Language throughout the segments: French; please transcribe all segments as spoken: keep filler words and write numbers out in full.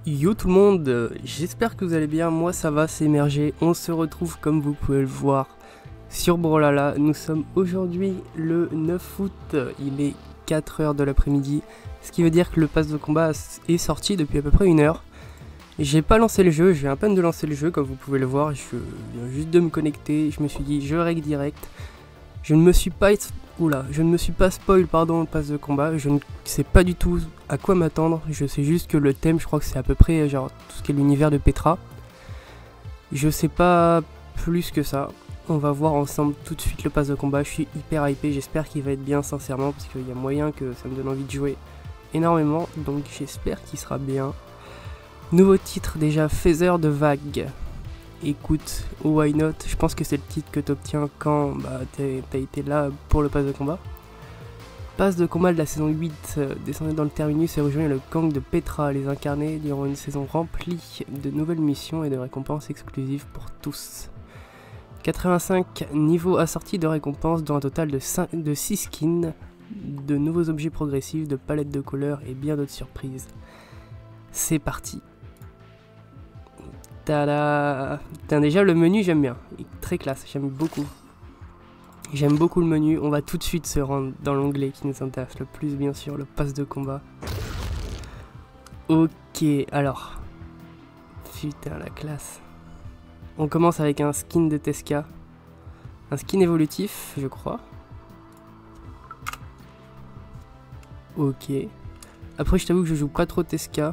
Yo tout le monde, euh, j'espère que vous allez bien, moi ça va, c'est Emergé, on se retrouve comme vous pouvez le voir sur Brawlhalla. Nous sommes aujourd'hui le neuf août, il est quatre heures de l'après-midi, ce qui veut dire que le pass de combat est sorti depuis à peu près une heure. J'ai pas lancé le jeu, je viens à peine de lancer le jeu comme vous pouvez le voir, je viens juste de me connecter, je me suis dit je règle direct. Je ne me suis pas... Oula, je ne me suis pas spoil pardon le pass de combat, je ne sais pas du tout à quoi m'attendre, je sais juste que le thème je crois que c'est à peu près genre tout ce qui est l'univers de Petra. Je sais pas plus que ça, on va voir ensemble tout de suite le pass de combat, je suis hyper hypé, j'espère qu'il va être bien sincèrement parce qu'il y a moyen que ça me donne envie de jouer énormément, donc j'espère qu'il sera bien. Nouveau titre déjà, Feather de Vague. Écoute, why not, je pense que c'est le titre que tu obtiens quand bah, t'as été là pour le pass de combat. Pass de combat de la saison huit, euh, descendez dans le terminus et rejoignez le gang de Petra, les incarner durant une saison remplie de nouvelles missions et de récompenses exclusives pour tous. quatre-vingt-cinq niveaux assortis de récompenses, dont un total de, cinq, de six skins, de nouveaux objets progressifs, de palettes de couleurs et bien d'autres surprises. C'est parti. Tada. Putain, déjà le menu j'aime bien, il est très classe, j'aime beaucoup. J'aime beaucoup le menu, on va tout de suite se rendre dans l'onglet qui nous intéresse le plus bien sûr, le pass de combat. Ok, alors. Putain la classe. On commence avec un skin de Tesca. Un skin évolutif je crois. Ok. Après je t'avoue que je joue pas trop Tesca.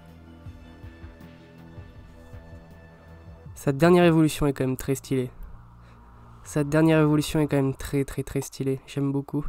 Sa dernière évolution est quand même très stylée. Sa dernière évolution est quand même très très très stylée. J'aime beaucoup.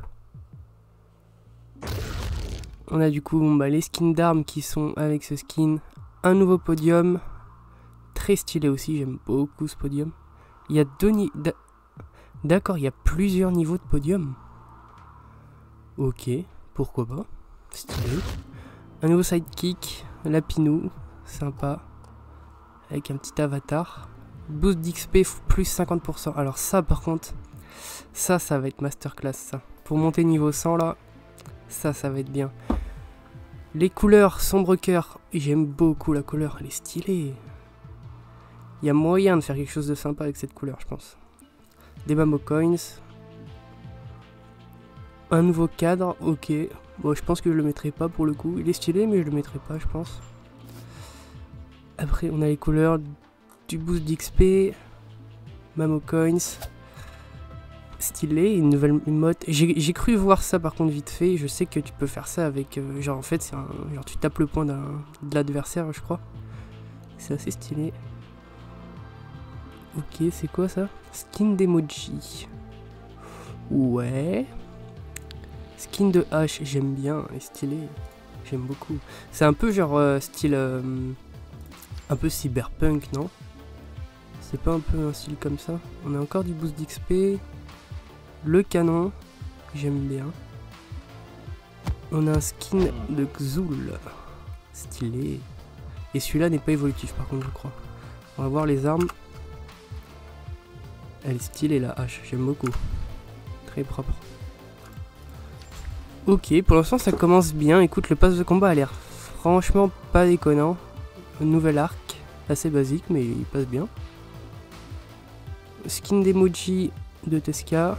On a du coup bon, bah, les skins d'armes qui sont avec ce skin. Un nouveau podium. Très stylé aussi, j'aime beaucoup ce podium. Il y a deux niveaux... D'accord, il y a plusieurs niveaux de podium. Ok, pourquoi pas. Stylé. Un nouveau sidekick. Lapinou. Sympa. Avec un petit avatar. Boost d'X P plus cinquante pour cent. Alors ça par contre, ça ça va être masterclass ça. Pour monter niveau cent là, ça ça va être bien. Les couleurs sombre cœur, j'aime beaucoup la couleur, elle est stylée. Il y a moyen de faire quelque chose de sympa avec cette couleur je pense. Des Mamo Coins. Un nouveau cadre, ok. Bon je pense que je le mettrai pas pour le coup. Il est stylé mais je le mettrai pas je pense. Après on a les couleurs du boost d'X P, Mamo Coins, stylé, une nouvelle emote. J'ai cru voir ça par contre vite fait, je sais que tu peux faire ça avec, euh, genre en fait c'est un, genre tu tapes le point de l'adversaire je crois. C'est assez stylé. Ok, c'est quoi ça? Skin d'emoji. Ouais. Skin de hache, j'aime bien, est stylé. J'aime beaucoup. C'est un peu genre euh, style... Euh, un peu cyberpunk, non? C'est pas un peu un style comme ça? On a encore du boost d'X P. Le canon, j'aime bien. On a un skin de Xul. Stylé. Et celui-là n'est pas évolutif par contre je crois. On va voir les armes. Elle est stylée la hache, j'aime beaucoup. Très propre. Ok, pour l'instant ça commence bien. Écoute, le pass de combat a l'air franchement pas déconnant. Un nouvel arc, assez basique mais il passe bien. Skin d'emoji de Tesca.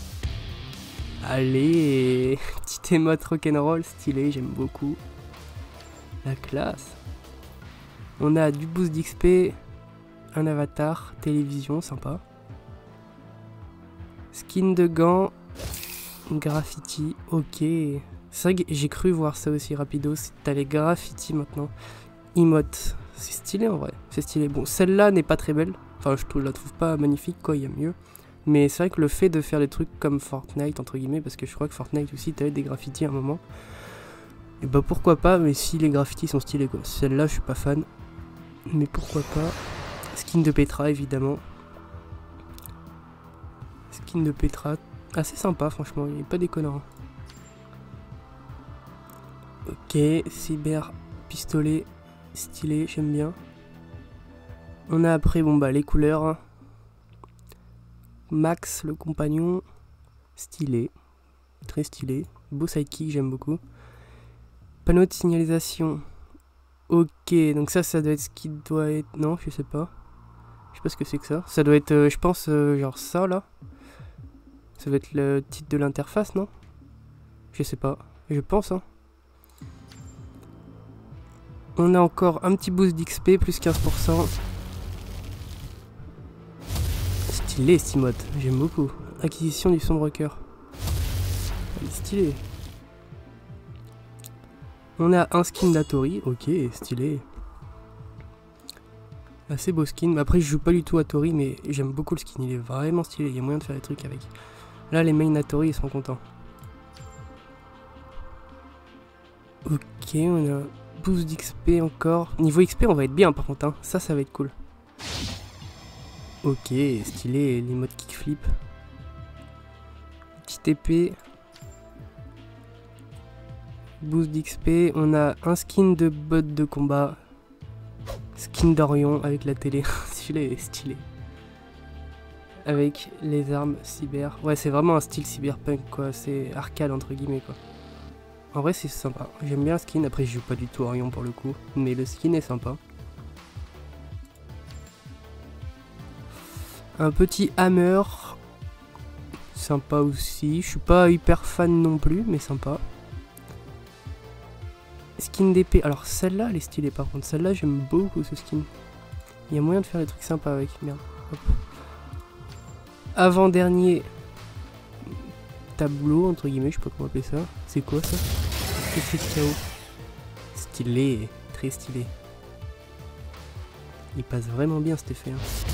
Allez, petite émote rock'n'roll stylé, j'aime beaucoup. La classe. On a du boost d'X P, un avatar, télévision, sympa. Skin de gants, graffiti, ok. C'est vrai que j'ai cru voir ça aussi rapido, t'as les graffitis maintenant. Emote, c'est stylé en vrai, c'est stylé. Bon, celle-là n'est pas très belle, enfin je trouve, la trouve pas magnifique quoi, il y a mieux. Mais c'est vrai que le fait de faire des trucs comme Fortnite entre guillemets, parce que je crois que Fortnite aussi t'avais des graffitis à un moment. Et bah pourquoi pas, mais si les graffitis sont stylés quoi. Celle-là je suis pas fan, mais pourquoi pas. Skin de Petra évidemment. Skin de Petra, assez sympa franchement, il est pas déconnant. Ok, cyber pistolet. Stylé, j'aime bien. On a après bon bah les couleurs. Max le compagnon. Stylé. Très stylé. Beau sidekick, j'aime beaucoup. Panneau de signalisation. Ok, donc ça, ça doit être ce qui doit être... Non, je sais pas. Je sais pas ce que c'est que ça. Ça doit être, euh, je pense, euh, genre ça, là. Ça doit être le titre de l'interface, non? Je sais pas. Je pense, hein. On a encore un petit boost d'X P, plus quinze pour cent. Stylé, ce mode. J'aime beaucoup. Acquisition du sombre cœur. Il est stylé. On a un skin d'Atori. Ok, stylé. Assez beau skin. Après, je joue pas du tout à Tori, mais j'aime beaucoup le skin. Il est vraiment stylé. Il y a moyen de faire des trucs avec. Là, les mains Tori, ils sont contents. Ok, on a boost d'X P encore. Niveau X P, on va être bien par contre. Hein. Ça, ça va être cool. Ok, stylé. Les modes kickflip. Petite épée. Boost d'X P. On a un skin de bot de combat. Skin d'Orion avec la télé. Stylé, stylé. Avec les armes cyber. Ouais, c'est vraiment un style cyberpunk, quoi. C'est arcade, entre guillemets, quoi. En vrai, c'est sympa. J'aime bien le skin. Après, je joue pas du tout Orion pour le coup. Mais le skin est sympa. Un petit hammer. Sympa aussi. Je suis pas hyper fan non plus, mais sympa. Skin d'épée. Alors, celle-là, elle est stylée, par contre. Celle-là, j'aime beaucoup ce skin. Il y a moyen de faire des trucs sympas avec. Merde. Hop. Avant-dernier tableau, entre guillemets, je sais pas comment appeler ça. C'est quoi ça? Effet de chaos. Stylé, très stylé. Il passe vraiment bien cet effet. Hein.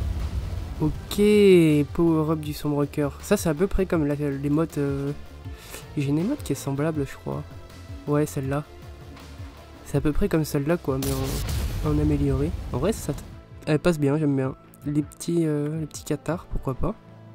Ok, power-up du sombre cœur. Ça, c'est à peu près comme la, les modes. Euh... J'ai une émote qui est semblable, je crois. Ouais, celle-là. C'est à peu près comme celle-là, quoi, mais en, en amélioré. En vrai, ça, elle passe bien, j'aime bien. Les petits, euh, les petits cathares, pourquoi pas.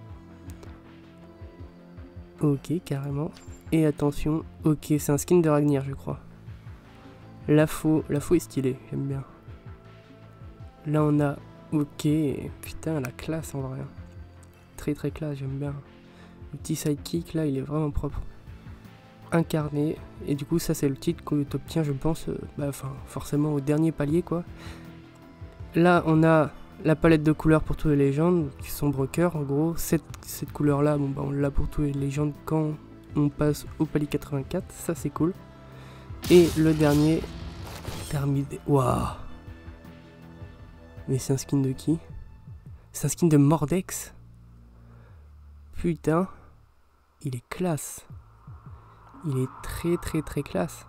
Ok, carrément. Et attention, ok, c'est un skin de Ragnir, je crois. La faux, la faux est stylée, j'aime bien. Là, on a... Ok, putain, la classe en vrai. Très très classe, j'aime bien. Le petit sidekick, là, il est vraiment propre. Incarné, et du coup, ça, c'est le titre que tu obtiens, je pense, euh, bah, enfin, forcément au dernier palier, quoi. Là, on a... la palette de couleurs pour tous les légendes, qui sont broker en gros. Cette, cette couleur là, bon bah on l'a pour tous les légendes quand on passe au palier quatre-vingt-quatre, ça c'est cool. Et le dernier, terminé. Waouh! Mais c'est un skin de qui? C'est un skin de Mordex? Putain, il est classe. Il est très très très classe.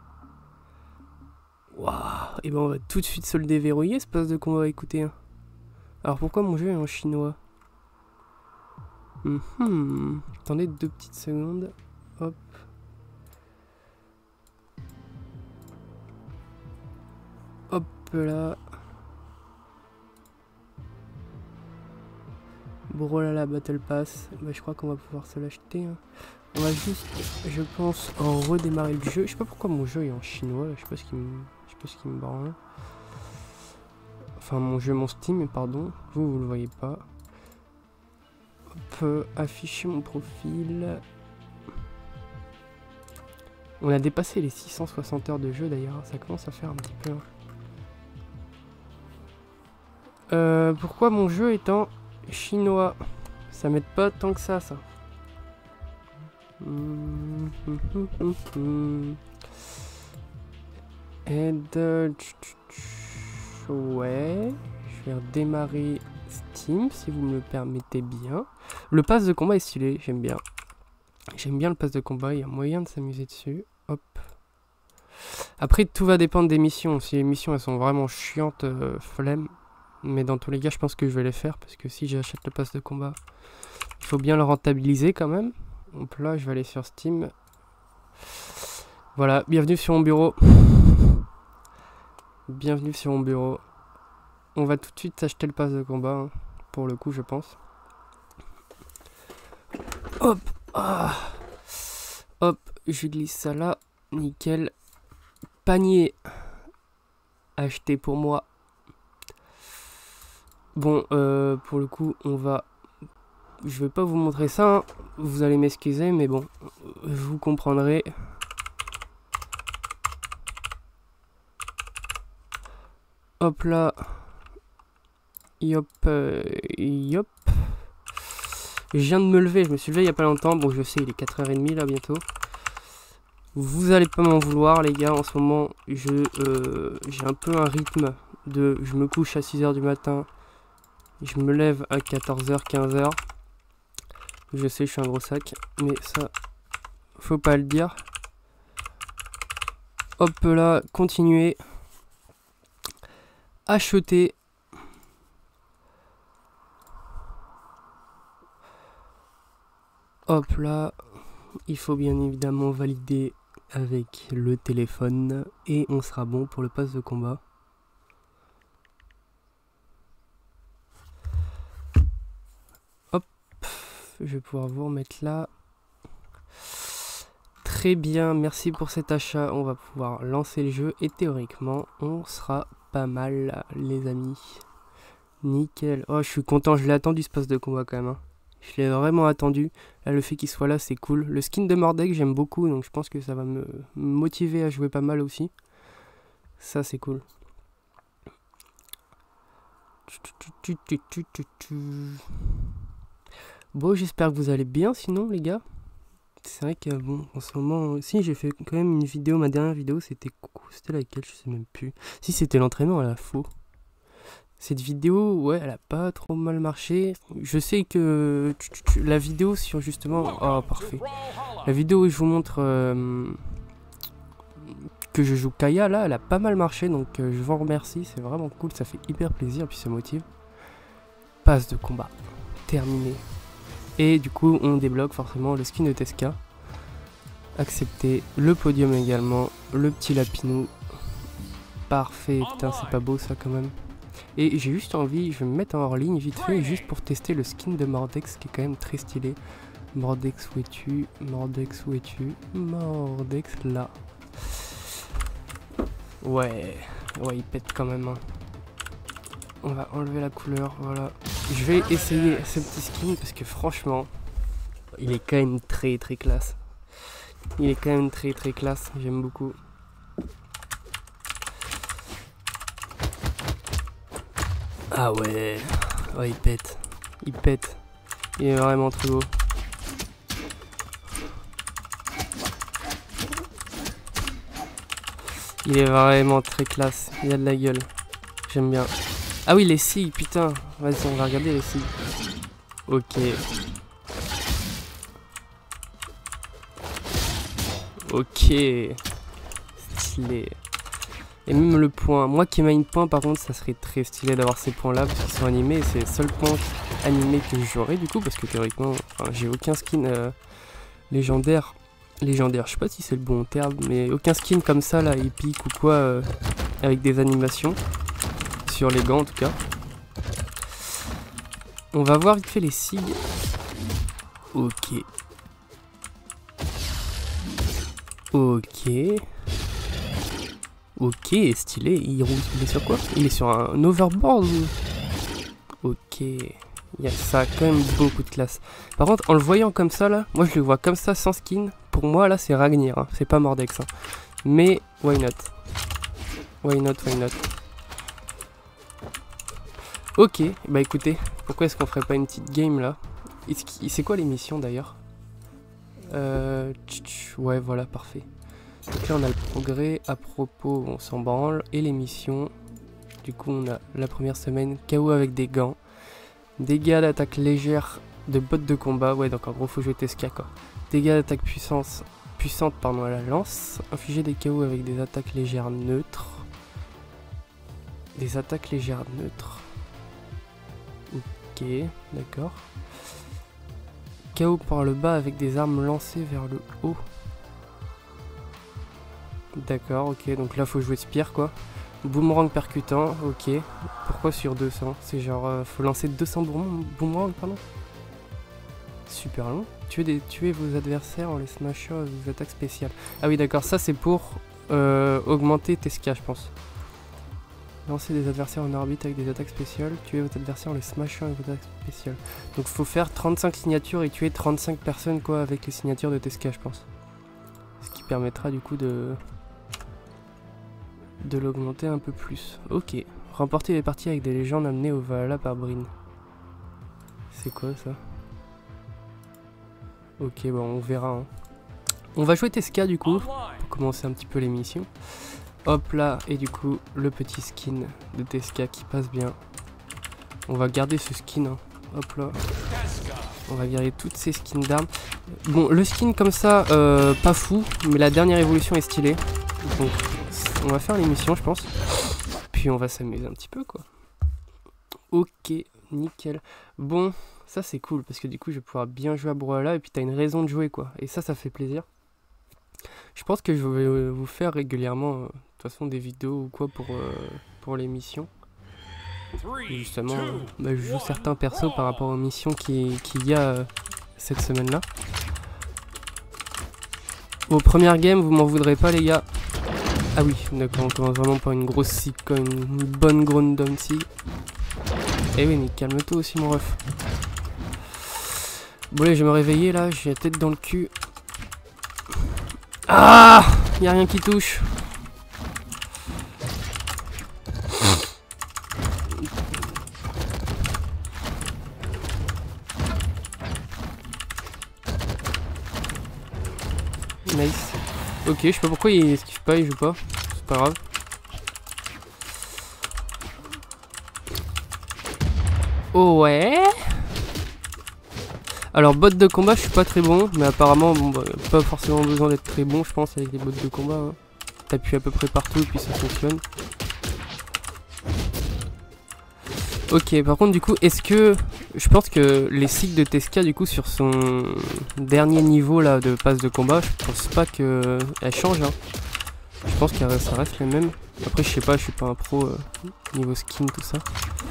Waouh! Et ben on va tout de suite se le déverrouiller, ce passe de combat, écoutez. Hein. Alors pourquoi mon jeu est en chinois? Mmh. Attendez deux petites secondes. Hop. Hop là. Brawlhalla Battle Pass. Bah, je crois qu'on va pouvoir se l'acheter. Hein. On va juste, je pense, en redémarrer le jeu. Je sais pas pourquoi mon jeu est en chinois. Là. Je sais pas ce qui me, je sais pas ce qui me branle. Enfin, mon jeu, mon Steam, pardon. Vous, vous le voyez pas. Hop, afficher mon profil. On a dépassé les six cent soixante heures de jeu d'ailleurs. Ça commence à faire un petit peu. Euh, pourquoi mon jeu est en chinois? Ça m'aide pas tant que ça, ça. Aide. Ouais. Je vais redémarrer Steam si vous me le permettez bien. Le pass de combat est stylé, j'aime bien. J'aime bien le pass de combat, il y a moyen de s'amuser dessus. Hop. Après, tout va dépendre des missions. Si les missions elles sont vraiment chiantes, euh, flemme. Mais dans tous les cas, je pense que je vais les faire. Parce que si j'achète le pass de combat, il faut bien le rentabiliser quand même. Donc là, je vais aller sur Steam. Voilà, bienvenue sur mon bureau. Bienvenue sur mon bureau. On va tout de suite acheter le pass de combat. Hein, pour le coup, je pense. Hop. Ah. Hop, je glisse ça là. Nickel. Panier. Acheté pour moi. Bon, euh, pour le coup, on va... Je vais pas vous montrer ça. Hein. Vous allez m'excuser, mais bon, vous comprendrez. Hop là. Yop. Euh, yop. Je viens de me lever, je me suis levé il n'y a pas longtemps. Bon, je sais, il est quatre heures trente là bientôt. Vous allez pas m'en vouloir les gars, en ce moment je euh, j'ai un peu un rythme de je me couche à six heures du matin, je me lève à quatorze heures, quinze heures. Je sais, je suis un gros sac, mais ça faut pas le dire. Hop là, continuez. Acheter. Hop là, il faut bien évidemment valider avec le téléphone et on sera bon pour le pass de combat. Hop, je vais pouvoir vous remettre là. Très bien, merci pour cet achat. On va pouvoir lancer le jeu et théoriquement on sera pas mal les amis. Nickel. Oh, je suis content, je l'ai attendu ce pass de combat quand même. Hein. Je l'ai vraiment attendu. Là, le fait qu'il soit là, c'est cool. Le skin de Mordek, j'aime beaucoup. Donc, je pense que ça va me motiver à jouer pas mal aussi. Ça, c'est cool. Bon, j'espère que vous allez bien, sinon, les gars. C'est vrai que, bon, en ce moment... Si, j'ai fait quand même une vidéo. Ma dernière vidéo, c'était... C'était laquelle? Je sais même plus. Si, c'était l'entraînement à la faux. Cette vidéo, ouais, elle a pas trop mal marché. Je sais que tu, tu, tu, la vidéo sur justement... Oh, parfait. La vidéo où je vous montre euh, que je joue Kaya, là, elle a pas mal marché. Donc, euh, je vous en remercie. C'est vraiment cool. Ça fait hyper plaisir. Puis, ça motive. Passe de combat. Terminé. Et du coup, on débloque forcément le skin de Tesca. Accepter. Le podium également. Le petit lapinou. Parfait. Putain, c'est pas beau ça quand même. Et j'ai juste envie, je vais me mettre en hors ligne vite fait, juste pour tester le skin de Mordex qui est quand même très stylé. Mordex, où es-tu? Mordex, où es-tu? Mordex, là. Ouais, ouais, il pète quand même. Hein. On va enlever la couleur, voilà. Je vais essayer ce petit skin parce que franchement, il est quand même très très classe. Il est quand même très très classe, j'aime beaucoup. Ah ouais, ouais, il pète, il pète, il est vraiment très beau. Il est vraiment très classe, il a de la gueule, j'aime bien. Ah oui, les cils, putain, vas-y, on va regarder les cils. Ok. Ok, stylé. Et même le point, moi qui main point par contre ça serait très stylé d'avoir ces points là parce qu'ils sont animés et c'est les seuls points animés que j'aurai du coup parce que théoriquement enfin, j'ai aucun skin euh, légendaire, légendaire je sais pas si c'est le bon terme mais aucun skin comme ça là épique ou quoi euh, avec des animations sur les gants en tout cas. On va voir vite fait les sig. Ok. Ok. Ok, stylé. Il roule il est sur quoi? Il est sur un overboard ou... Ok. Il y a ça a quand même beaucoup de classe. Par contre, en le voyant comme ça, là, moi je le vois comme ça, sans skin. Pour moi, là, c'est Ragnir. Hein. C'est pas Mordex. Hein. Mais, why not? Why not, why not? Ok, bah écoutez, pourquoi est-ce qu'on ferait pas une petite game, là? C'est quoi l'émission, d'ailleurs? Euh... Ouais, voilà, parfait. Donc là on a le progrès, à propos on s'en branle, et les missions. Du coup on a la première semaine, K O avec des gants, dégâts d'attaque légère de bottes de combat, ouais donc en gros faut jouer Tesca quoi. Dégâts d'attaque puissance, puissante pardon à la lance, infliger des K O avec des attaques légères neutres. Des attaques légères neutres. Ok, d'accord. K O par le bas avec des armes lancées vers le haut. D'accord, ok, donc là faut jouer Spire quoi. Boomerang percutant, ok. Pourquoi sur deux cents? C'est genre, euh, faut lancer deux cents boomerang, boomerang pardon. Super long. Tuer, des, tuer vos adversaires en les smashant avec vos attaques spéciales. Ah oui d'accord, ça c'est pour euh, augmenter Tesca je pense. Lancer des adversaires en orbite avec des attaques spéciales. Tuer votre adversaire en les smashant avec vos attaques spéciales. Donc faut faire trente-cinq signatures et tuer trente-cinq personnes quoi avec les signatures de Tesca je pense. Ce qui permettra du coup de... de l'augmenter un peu plus. Ok, Remporter les parties avec des légendes amenées au Valhalla par Brin. C'est quoi ça? Ok, bon, on verra. Hein. On va jouer Tesca du coup, pour commencer un petit peu l'émission. Hop là, et du coup, le petit skin de Tesca qui passe bien. On va garder ce skin. Hein. Hop là. On va garder toutes ces skins d'armes. Bon, le skin comme ça, euh, pas fou, mais la dernière évolution est stylée. Donc, on va faire l'émission, je pense. Puis on va s'amuser un petit peu, quoi. Ok, nickel. Bon, ça c'est cool, parce que du coup, je vais pouvoir bien jouer à Brawlhalla, et puis t'as une raison de jouer, quoi. Et ça, ça fait plaisir. Je pense que je vais vous faire régulièrement, euh, de toute façon, des vidéos ou quoi pour, euh, pour les missions. Et justement, euh, bah, je joue certains persos par rapport aux missions qu'il qui y a euh, cette semaine-là. Aux premières games, vous m'en voudrez pas, les gars. Ah oui, d'accord, on commence vraiment par une grosse sig, quoi, une, une bonne grown down sig. Eh oui, mais calme-toi aussi, mon ref. Bon, allez, je vais me réveiller là, j'ai la tête dans le cul. Ah, y a rien qui touche. Nice. Ok, je sais pas pourquoi il esquive pas, il joue pas. C'est pas grave. Oh ouais. Alors bot de combat je suis pas très bon, mais apparemment bon bah, pas forcément besoin d'être très bon je pense avec les bots de combat. Hein. T'appuies à peu près partout et puis ça fonctionne. Ok, par contre du coup est-ce que je pense que les cycles de Tesca du coup sur son dernier niveau là de passe de combat, je pense pas que elle change. Hein. Je pense que ça reste les mêmes. Après je sais pas, je suis pas un pro euh, niveau skin tout ça.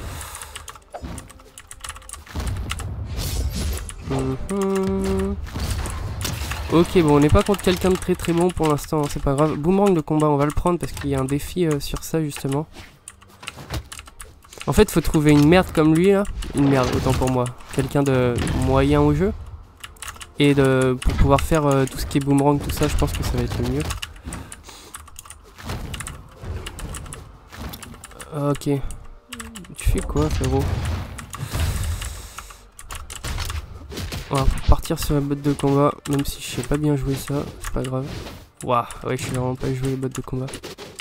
Mmh. Ok, bon, on n'est pas contre quelqu'un de très très bon pour l'instant, hein, c'est pas grave. Boomerang de combat, on va le prendre parce qu'il y a un défi euh, sur ça justement. En fait, faut trouver une merde comme lui là. Une merde, autant pour moi. Quelqu'un de moyen au jeu. Et de, pour pouvoir faire euh, tout ce qui est boomerang, tout ça, je pense que ça va être le mieux. Ok. Tu fais quoi, frérot? On va partir sur la botte de combat, même si je sais pas bien jouer ça, c'est pas grave. Waouh, ouais, je sais vraiment pas jouer les bottes de combat.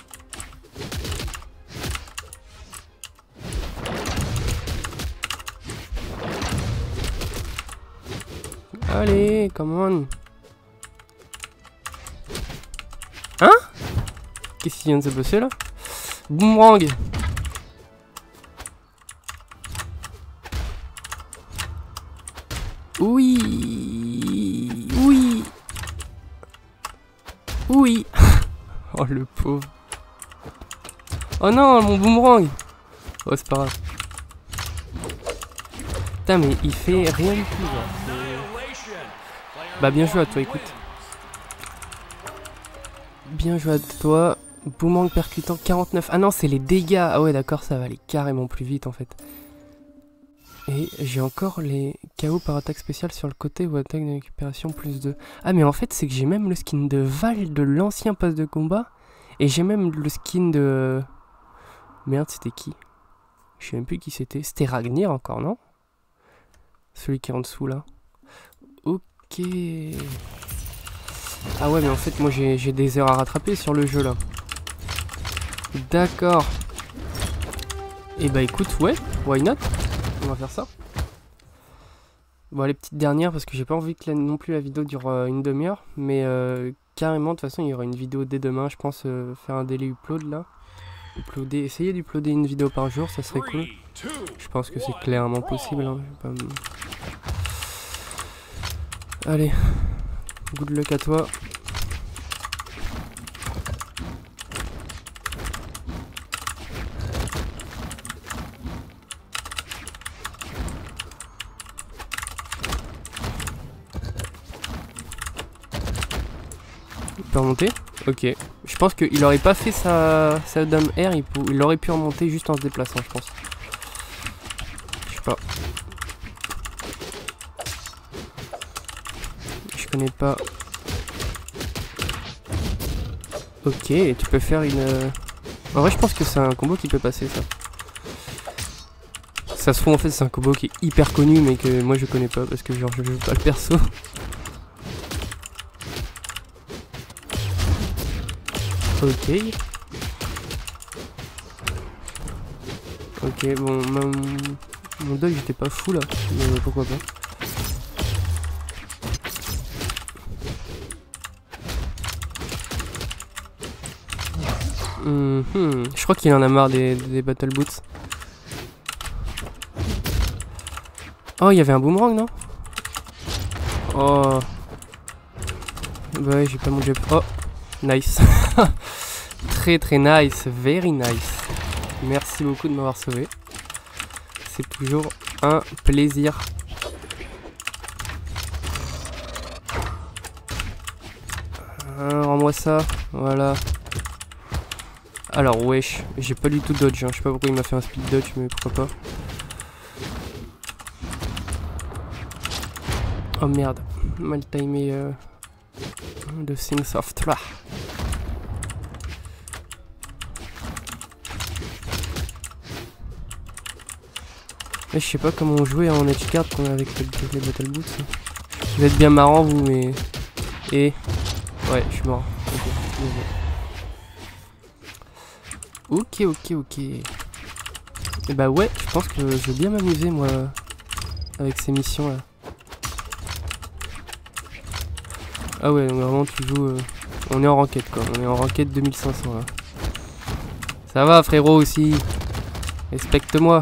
Allez, come on. Hein? Qu'est-ce qui vient de se passer là? Boomerang. Oui, oui, oui. Oh le pauvre. Oh non, mon boomerang. Oh c'est pas grave. Putain mais il fait rien du tout. Là. Bah bien joué à toi, écoute. Bien joué à toi. Boomerang percutant quarante-neuf. Ah non, c'est les dégâts. Ah ouais d'accord, ça va aller carrément plus vite en fait. Et j'ai encore les K O par attaque spéciale sur le côté ou attaque de récupération plus deux. Ah mais en fait c'est que j'ai même le skin de Val de l'ancien pass de combat. Et j'ai même le skin de... Merde c'était qui? Je sais même plus qui c'était. C'était Ragnir encore non? Celui qui est en dessous là. Ok. Ah ouais mais en fait moi j'ai des heures à rattraper sur le jeu là. D'accord. Et bah écoute ouais, why not? On va faire ça. Bon les petites dernières parce que j'ai pas envie que la, non plus la vidéo dure euh, une demi-heure. Mais euh, carrément de toute façon il y aura une vidéo dès demain. Je pense euh, faire un daily upload là. Uploader, essayer d'uploader une vidéo par jour, ça serait cool. Je pense que c'est clairement possible. Hein. Pas... Allez, good luck à toi. Il peut remonter? Ok. Je pense qu'il aurait pas fait sa, sa dame R, il, il aurait pu remonter juste en se déplaçant, je pense. Je sais pas. Je connais pas. Ok, tu peux faire une... En vrai, je pense que c'est un combo qui peut passer, ça. Ça se trouve en fait c'est un combo qui est hyper connu mais que moi je connais pas parce que genre je joue pas le perso. Ok. Ok, bon, mon, mon dog j'étais pas fou là, mais pourquoi pas. Mmh, mmh. Je crois qu'il en a marre des, des battle boots. Oh, il y avait un boomerang, non? Oh. Bah ouais, j'ai pas mon jet. Oh, nice. Très très nice, very nice. Merci beaucoup de m'avoir sauvé. C'est toujours un plaisir. Euh, Rends-moi ça, voilà. Alors wesh, j'ai pas du tout dodge, hein. Je sais pas pourquoi il m'a fait un speed dodge, mais pourquoi pas. Oh merde, mal timé euh, de Things of Tra. Mais je sais pas comment on jouait en edgeguard avec les battle boots. Vous êtes bien marrant vous, mais... Et... Ouais, je suis mort. Ok, ok, ok. Et bah ouais, je pense que je vais bien m'amuser moi avec ces missions là. Ah ouais, donc vraiment tu joues... Euh... On est en ranked quoi, on est en ranked deux mille cinq cents là. Ça va frérot aussi. Respecte-moi.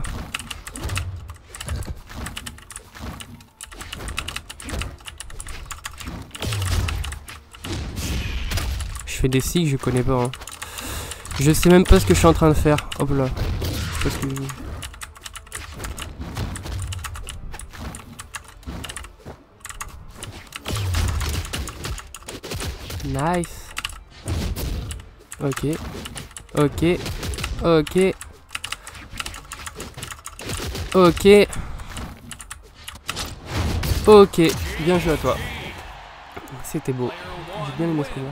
Je fais des cycles, je connais pas. Hein. Je sais même pas ce que je suis en train de faire. Hop là. Je sais pas ce que je... Nice. Ok. Ok. Ok. Ok. Ok. Bien joué à toi. C'était beau. J'ai bien aimé ce combat.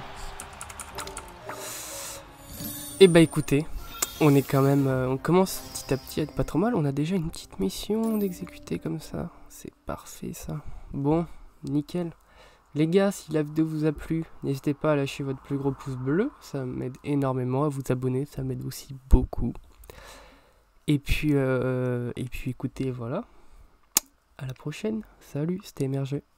Et bah écoutez, on est quand même... Euh, on commence petit à petit à être pas trop mal. On a déjà une petite mission d'exécuter comme ça. C'est parfait ça. Bon, nickel. Les gars, si la vidéo vous a plu, n'hésitez pas à lâcher votre plus gros pouce bleu. Ça m'aide énormément. À vous abonner, ça m'aide aussi beaucoup. Et puis, euh, et puis écoutez, voilà. À la prochaine. Salut, c'était Emergé.